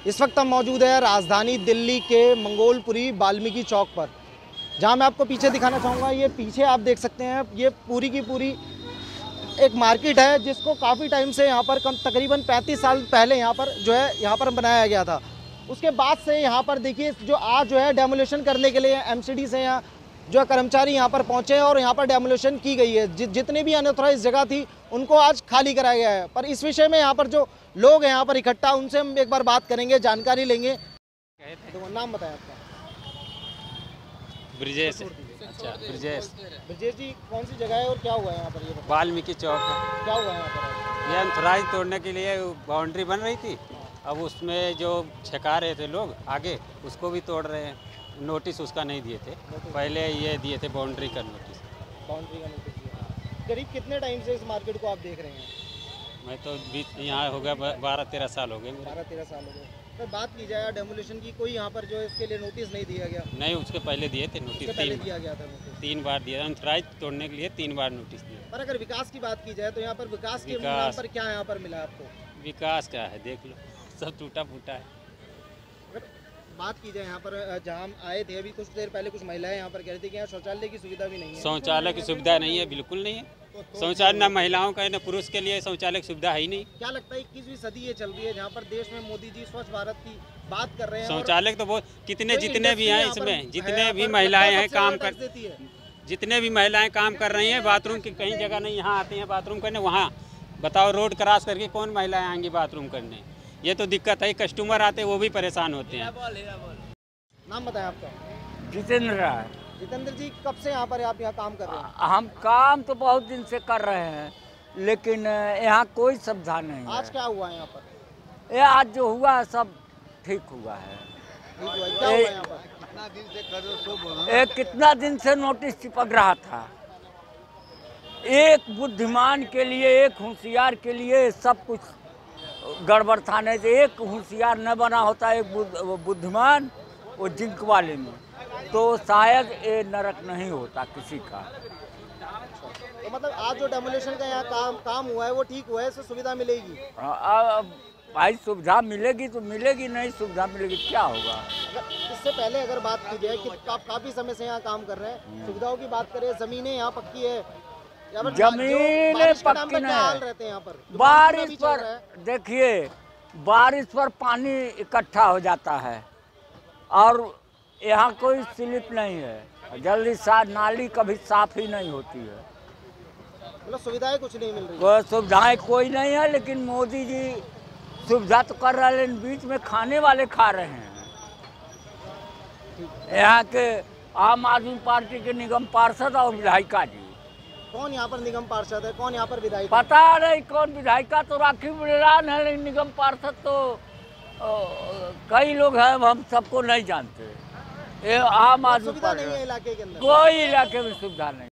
इस वक्त हम मौजूद है राजधानी दिल्ली के मंगोलपुरी वाल्मीकि चौक पर, जहां मैं आपको पीछे दिखाना चाहूँगा। ये पीछे आप देख सकते हैं, ये पूरी की पूरी एक मार्केट है जिसको काफ़ी टाइम से यहाँ पर तकरीबन 35 साल पहले यहाँ पर बनाया गया था। उसके बाद से यहाँ पर देखिए जो आज जो है डेमोलेशन करने के लिए एमसीडी से यहाँ जो कर्मचारी यहाँ पर पहुँचे हैं और यहाँ पर डेमोलेशन की गई है। जितनी भी अनऑथराइज जगह थी उनको आज खाली कराया गया है। पर इस विषय में यहाँ पर जो लोग हैं यहाँ पर इकट्ठा, उनसे हम एक बार बात करेंगे, जानकारी लेंगे। तो नाम बताएं आपका? ब्रिजेश। अच्छा, ब्रिजेश जी, कौन सी जगह है और क्या हुआ है यहाँ पर? ये वाल्मीकि चौक है। क्या हुआ है यहाँ पर? ये अनथराइज तोड़ने के लिए बाउंड्री बन रही थी, अब उसमें जो छका रहे थे लोग आगे, उसको भी तोड़ रहे हैं। नोटिस उसका नहीं दिए थे, पहले ये दिए थे बाउंड्री का नोटिस। बाउंड्री का नोटिस दिया। करीब कितने टाइम से इस मार्केट को आप देख रहे हैं? मैं तो बीच यहाँ हो गया 12-13 साल हो गए। 12-13 साल हो गए। तो बात की जाए डेमोलिशन की, कोई यहाँ पर जो इसके लिए नोटिस नहीं दिया गया? नहीं, उसके पहले दिए थे नोटिस। पहले दिया गया था नोटिस? 3 बार दिया, अनथराइज तोड़ने के लिए 3 बार नोटिस दिया। पर अगर विकास की बात की जाए तो यहाँ पर विकास के नाम पर क्या यहाँ पर मिला आपको? विकास क्या है, देख लो, सब टूटा फूटा है। बात की जाए यहाँ पर, जहाँ हम आए थे अभी कुछ देर पहले, कुछ महिलाएं यहाँ पर कह रही थी कि यहाँ शौचालय की सुविधा भी नहीं है। शौचालय की सुविधा नहीं है, बिल्कुल नहीं है। शौचालय ना महिलाओं का है ना पुरुष के लिए शौचालय की सुविधा है ही नहीं। क्या लगता है 21वीं सदी ये चल रही है जहाँ पर देश में मोदी जी स्वच्छ भारत की बात कर रहे हैं? शौचालय तो बहुत जितने भी हैं इसमें, जितने भी महिलाएं हैं काम कर, जितने भी महिलाएं काम कर रही हैं, बाथरूम की कहीं जगह नहीं, यहाँ आती हैं बाथरूम करने, वहाँ बताओ रोड क्रॉस करके कौन महिलाएं आएंगी बाथरूम करने? ये तो दिक्कत है। कस्टमर आते वो भी परेशान होते हैं। नाम बताएं आपका? जितेंद्र राय। जितेंद्र जी, कब से यहाँ पर आप यहाँ काम कर रहे हैं? हम काम तो बहुत दिन से कर रहे हैं, लेकिन यहाँ कोई सुविधा नहीं है। आज क्या हुआ है यहाँ पर? ये आज जो हुआ है सब ठीक हुआ है। ठीक हुआ है। क्या हुआ यहाँ पर? कितना दिन से करो सो बोलो। कितना दिन से नोटिस चिपक रहा था। एक बुद्धिमान के लिए, एक होशियार के लिए सब कुछ गड़बड़ था। नहीं तो एक होशियार न बना होता, एक बुद्धिमान वो जिंक वाले में, तो शायद ये नरक नहीं होता किसी का। तो मतलब आज जो डेमोलेशन का यहाँ काम हुआ है वो ठीक हुआ है, इससे सुविधा मिलेगी? भाई सुविधा मिलेगी तो मिलेगी, नहीं सुविधा मिलेगी क्या होगा? इससे पहले अगर बात की जाए कि आप काफी समय से यहाँ काम कर रहे हैं, सुविधाओं की बात करें, जमीनें यहाँ पक्की है? जमीनें पक्की नहीं रहते हैं यहाँ पर? बारिश पर देखिए, बारिश पर पानी इकट्ठा हो जाता है और यहाँ कोई स्लिप नहीं है, जल्दी नाली कभी साफ ही नहीं होती है। मतलब सुविधाएं कुछ नहीं मिल रही? कोई सुविधाएं कोई नहीं है, लेकिन मोदी जी सुविधा तो कर रहे हैं, लेकिन बीच में खाने वाले खा रहे हैं। यहाँ के आम आदमी पार्टी के निगम पार्षद और विधायिका जी। कौन यहाँ पर निगम पार्षद है, कौन यहाँ पर विधायिका? पता नहीं कौन। विधायिका तो राखी बिरान है, लेकिन निगम पार्षद तो कई लोग हैं, हम सबको नहीं जानते। ये आम आदमी सुविधा नहीं है इलाके के अंदर? कोई इलाके में सुविधा नहीं।